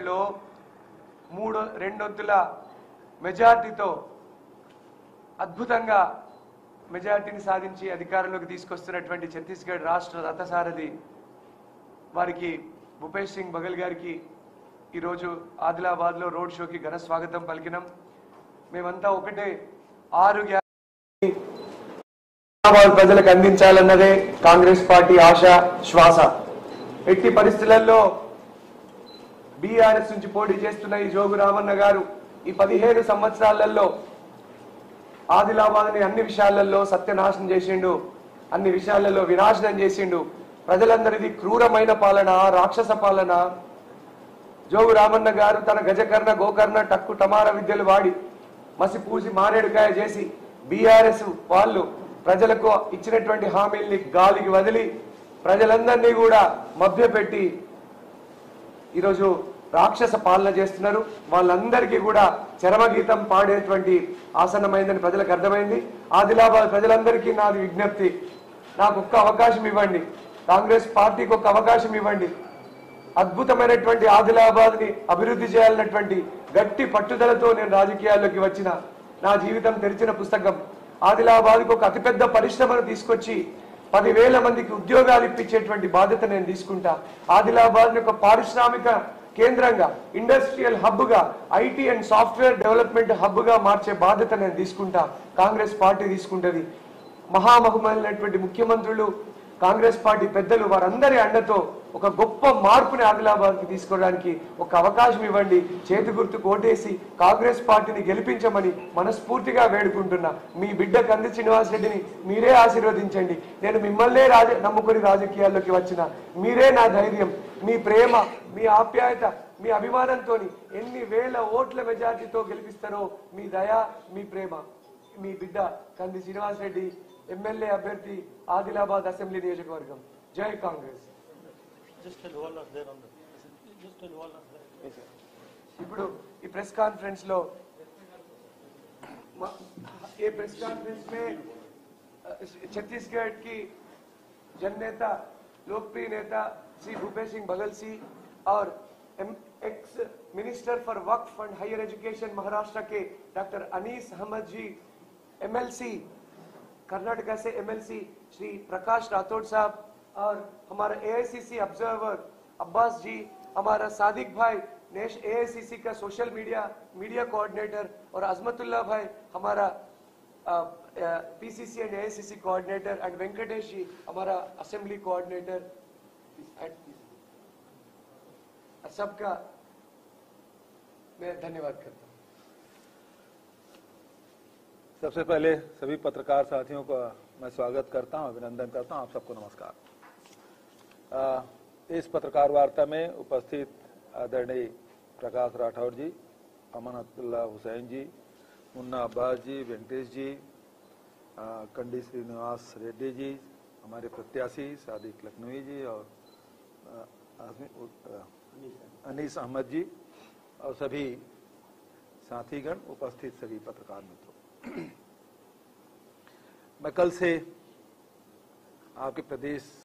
లో రెండొంతుల మెజార్టీతో అద్భుతంగా మెజార్టీని సాధించి అధికారంలోకి తీసుకొస్తున్నటువంటి ఛత్తీస్గఢ్ రాష్ట్ర రథసారథి వారికి భూపేష్ సింగ్ బఘెల్ గారికి ఈరోజు ఆదిలాబాద్లో రోడ్ షోకి ఘన స్వాగతం పలికినాం. మేమంతా ఒకటే 6 ప్రజలకు అందించాలన్నదే కాంగ్రెస్ పార్టీ ఆశ శ్వాస. ఎట్టి పరిస్థితులలో బీఆర్ఎస్ నుంచి పోటీ చేస్తున్న ఈ జోగు రామన్న గారు ఈ 15 సంవత్సరాలలో ఆదిలాబాద్ని అన్ని విషయాలలో సత్యనాశనం చేసిండు, అన్ని విషయాలలో వినాశనం చేసిండు. ప్రజలందరిది క్రూరమైన పాలన, రాక్షస పాలన. జోగు రామన్న గారు తన గజకర్ణ గోకర్ణ టక్కు టమార విద్యలు వాడి మసి పూసి మారేడుకాయ చేసి బీఆర్ఎస్ వాళ్ళు ప్రజలకు ఇచ్చినటువంటి హామీల్ని గాలికి వదిలి ప్రజలందరినీ కూడా మభ్యపెట్టి ఈరోజు రాక్షస పాలన చేస్తున్నారు. వాళ్ళందరికీ కూడా చరమగీతం పాడేటువంటి ఆసన్నమైందని ప్రజలకు అర్థమైంది. ఆదిలాబాద్ ప్రజలందరికీ నాది విజ్ఞప్తి, నాకు ఒక్క అవకాశం ఇవ్వండి, కాంగ్రెస్ పార్టీకి ఒక అవకాశం ఇవ్వండి. అద్భుతమైనటువంటి ఆదిలాబాద్ ని అభివృద్ధి చేయాలన్నటువంటి గట్టి పట్టుదలతో నేను రాజకీయాల్లోకి వచ్చిన నా జీవితం తెరిచిన పుస్తకం. ఆదిలాబాద్కు ఒక అతిపెద్ద పరిశ్రమను తీసుకొచ్చి 10,000 మందికి ఉద్యోగాలు ఇప్పించేటువంటి బాధ్యత నేను తీసుకుంటా. ఆదిలాబాద్ ఒక పారిశ్రామిక కేంద్రంగా, ఇండస్ట్రియల్ హబ్ గా, IT and software development hub గా మార్చే బాధ్యత నేను తీసుకుంటా. కాంగ్రెస్ పార్టీ తీసుకుంటది. మహామహుమైనటువంటి ముఖ్యమంత్రులు, కాంగ్రెస్ పార్టీ పెద్దలు వారందరి అండతో ఒక గొప్ప మార్పుని ఆదిలాబాద్కి తీసుకోవడానికి ఒక అవకాశం ఇవ్వండి. చేతి గుర్తు కోటేసి కాంగ్రెస్ పార్టీని గెలిపించమని మనస్ఫూర్తిగా వేడుకుంటున్నా. మీ బిడ్డ కంది శ్రీనివాస్ రెడ్డిని మీరే ఆశీర్వదించండి. నేను మిమ్మల్నే నమ్ముకొని రాజకీయాల్లోకి వచ్చిన, మీరే నా ధైర్యం, మీ ప్రేమ, మీ ఆప్యాయత, మీ అభిమానంతో ఎన్ని వేల ఓట్ల మెజార్టీతో గెలిపిస్తారో మీ దయ, మీ ప్రేమ. మీ బిడ్డ కంది శ్రీనివాస్ రెడ్డి, ఎమ్మెల్యే అభ్యర్థి, ఆదిలాబాద్ అసెంబ్లీ నియోజకవర్గం. జై కాంగ్రెస్. ఇప్పుడు ఈ ప్రెస్ కాన్ఫరెన్స్ లో ये प्रेस कॉन्फ्रेंस में छत्तीसगढ़ की जननेता, लोकप्रिय नेता श्री भूपेश सिंह बघेल जी और ex minister for Waqf and higher education Maharashtra के डॉक्टर अनीस अहमद जी, एमएलसी कर्नाटका से एमएलसी श्री प्रकाश राठौड़ साहब, और हमारा एआईसीसी ऑब्जर्वर अब्बास जी, हमारा सादिक भाई एआईसीसी का सोशल मीडिया कोऑर्डिनेटर, और अजमतुल्ला भाई हमारा PCC and AICC coordinator, and Venkatesh ji हमारा असेंबली कोऑर्डिनेटर. सबका मैं धन्यवाद करता हूँ. सबसे पहले सभी पत्रकार साथियों का मैं स्वागत करता हूं, अभिनंदन करता हूं. आप सबको नमस्कार. इस पत्रकार वार्ता में उपस्थित आदरणीय प्रकाश राठौड़ जी, अमानतुल्लाह हुसैन जी, मुन्ना अब्बास जी, वेंकटेश जी, कंडी श्रीनिवास रेड्डी जी, हमारे प्रत्याशी सादिक लखनवी जी, और अनीस अहमद जी, और सभी साथीगण, उपस्थित सभी पत्रकार मित्रों. मैं कल से आपके प्रदेश